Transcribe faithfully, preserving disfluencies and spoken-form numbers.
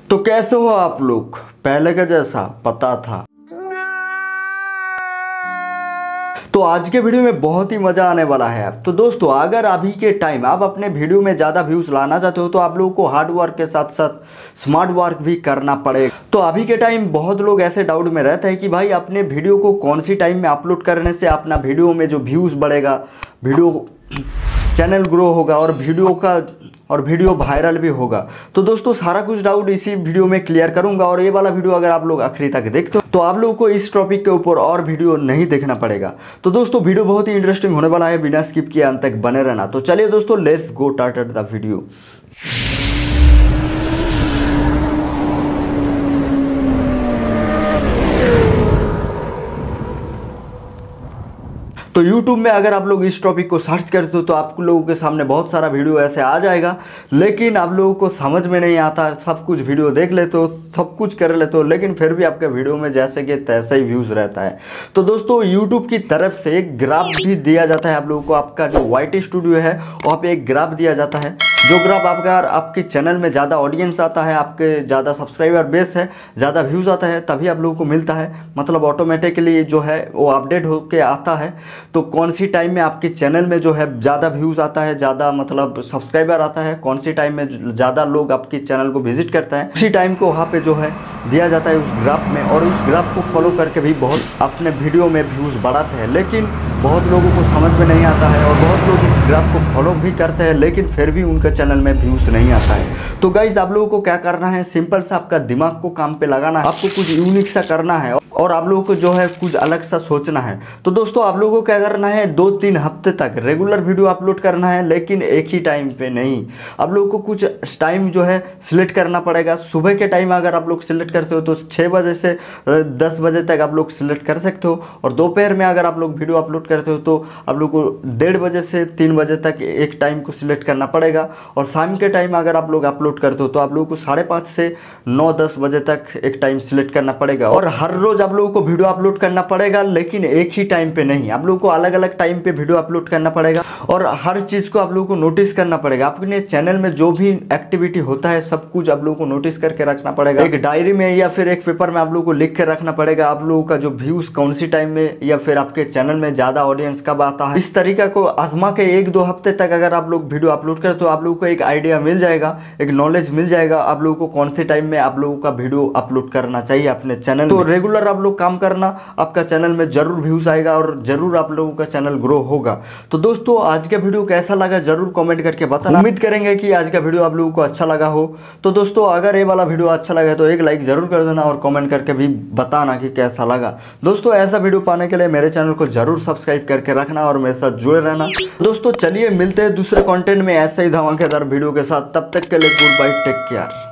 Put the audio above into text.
तो कैसे हो आप लोग? पहले का जैसा पता था। तो आज के वीडियो में बहुत ही मज़ा आने वाला है। तो दोस्तों, अगर अभी के टाइम आप अपने वीडियो में ज़्यादा व्यूज़ लाना चाहते हो तो आप लोगों को हार्ड वर्क के साथ साथ स्मार्ट वर्क भी करना पड़ेगा। तो अभी के टाइम बहुत लोग ऐसे डाउट में रहते हैं कि भाई अपने वीडियो को कौन सी टाइम में अपलोड करने से अपना वीडियो में जो व्यूज़ बढ़ेगा, वीडियो चैनल ग्रो होगा और वीडियो का और वीडियो वायरल भी होगा। तो दोस्तों, सारा कुछ डाउट इसी वीडियो में क्लियर करूंगा और ये वाला वीडियो अगर आप लोग आखिरी तक देखते हो तो आप लोगों को इस टॉपिक के ऊपर और वीडियो नहीं देखना पड़ेगा। तो दोस्तों, वीडियो बहुत ही इंटरेस्टिंग होने वाला है, बिना स्किप किए अंत तक बने रहना। तो चलिए दोस्तों, let's go start the video. तो YouTube में अगर आप लोग इस टॉपिक को सर्च करते हो तो आप लोगों के सामने बहुत सारा वीडियो ऐसे आ जाएगा, लेकिन आप लोगों को समझ में नहीं आता। सब कुछ वीडियो देख लेते हो, सब कुछ कर लेते हो, लेकिन फिर भी आपके वीडियो में जैसे कि तैसे ही व्यूज़ रहता है। तो दोस्तों, YouTube की तरफ से एक ग्राफ भी दिया जाता है आप लोगों को। आपका जो वाई टी स्टूडियो है वहाँ पर एक ग्राफ दिया जाता है, जो ग्राफ आपका आपके चैनल में ज़्यादा ऑडियंस आता है, आपके ज़्यादा सब्सक्राइबर बेस है, ज़्यादा व्यूज़ आता है, तभी आप लोगों को मिलता है। मतलब ऑटोमेटिकली जो है वो अपडेट होके आता है। तो कौन सी टाइम में आपके चैनल में जो है ज़्यादा व्यूज़ आता है, ज़्यादा मतलब सब्सक्राइबर आता है, कौन सी टाइम में ज़्यादा लोग आपके चैनल को विजिट करता है, उसी टाइम को वहाँ पे जो है दिया जाता है उस ग्राफ में। और उस ग्राफ को फॉलो करके भी बहुत अपने वीडियो में व्यूज़ बढ़ाते हैं, लेकिन बहुत लोगों को समझ में नहीं आता है और बहुत लोग इस ग्राफ को फॉलो भी करते हैं, लेकिन फिर भी उनके चैनल में व्यूज़ नहीं आता है। तो गाइज, आप लोगों को क्या करना है, सिंपल सा आपका दिमाग को काम पे लगाना है, आपको कुछ यूनिक सा करना है और आप लोगों को जो है कुछ अलग सा सोचना है। तो दोस्तों, आप लोगों को क्या करना है, दो तीन हफ्ते तक रेगुलर वीडियो अपलोड करना है, लेकिन एक ही टाइम पे नहीं। आप लोगों को कुछ टाइम जो है सिलेक्ट करना पड़ेगा। सुबह के टाइम अगर आप लोग सिलेक्ट करते हो तो छः बजे से दस बजे तक आप लोग सिलेक्ट कर सकते हो, और दोपहर में अगर आप लोग वीडियो अपलोड करते हो तो आप लोग को डेढ़ बजे से तीन बजे तक एक टाइम को सिलेक्ट करना पड़ेगा। और शाम के टाइम अगर आप लोग अपलोड करते हो तो आप लोगों को साढ़े पाँच से नौ दस बजे तक एक टाइम सिलेक्ट करना पड़ेगा। और हर रोज़ आप लोगों को वीडियो अपलोड करना पड़ेगा, लेकिन एक ही टाइम पे नहीं। आप लोगों को अलग अलग टाइम पे वीडियो अपलोड करना पड़ेगा और हर चीज़ को आप लोगों को नोटिस करना पड़ेगा। अपने चैनल में जो भी एक्टिविटी होता है सब कुछ आप लोगों को नोटिस करके रखना पड़ेगा। एक डायरी में या फिर एक पेपर में आप लोगों को लिख कर रखना पड़ेगा। आप लोगों का जो व्यूज़ कौन सी टाइम में या फिर आपके चैनल में ज़्यादा ऑडियंस कब आता है, इस तरीका को आजमा के एक दो हफ्ते तक अगर आप लोग वीडियो अपलोड करें तो आप लोगों को एक आइडिया मिल जाएगा, एक नॉलेज मिल जाएगा आप लोगों को कौन से टाइम में आप लोगों का वीडियो अपलोड करना चाहिए अपने चैनल। तो रेगुलर आप लोग काम करना, आपका चैनल में जरूर व्यूज आएगा और जरूर आप लोगों का चैनल ग्रो होगा। तो दोस्तों, आज का वीडियो कैसा लगा जरूर कमेंट करके बताना। उम्मीद करेंगे कि आज का वीडियो आप लोगों को अच्छा लगा हो। तो दोस्तों, अगर ये वाला वीडियो अच्छा लगा तो एक लाइक जरूर कर देना और कमेंट करके भी बताना कि कैसा लगा। दोस्तों, ऐसा वीडियो पाने के लिए मेरे चैनल को जरूर सब्सक्राइब करके रखना और मेरे साथ जुड़े रहना। दोस्तों, चलिए मिलते हैं दूसरे कंटेंट में ऐसे ही धमाकेदार वीडियो के साथ। तब तक के लिए गुड बाय, टेक केयर।